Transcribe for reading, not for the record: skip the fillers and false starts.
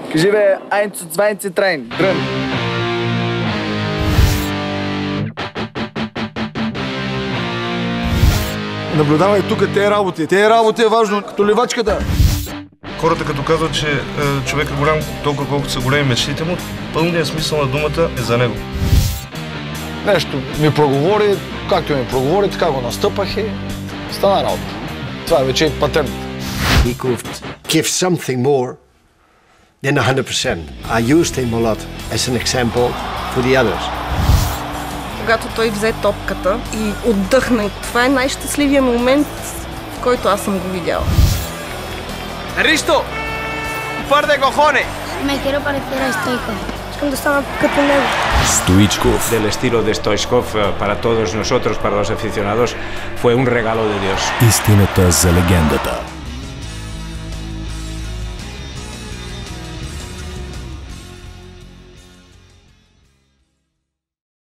Живее 1 zu 23, drin. Наблюдавай тук тези работи. Тези работи е важно, като ливачката. Хората като казват, че човек е голям толкова колкото са големи мечтите му, пълният смисъл на думата е за него. Нещо ми проговори, както ми проговори, така го настъпах и стана работа. Това е вече и патент. He could give something more than 100%. I used him a lot as an example for the others. Когато той взе топката и отдъхна, това е най-щастливия момент, в който аз съм го видяла. Ристо! Par de cojones! Me quiero parecer a Stoichkov. Искам да стана като него. Stoichkov. Del estilo de Stoichkov para todos nosotros, para los aficionados, fue un regalo de Dios. Истината за легендата.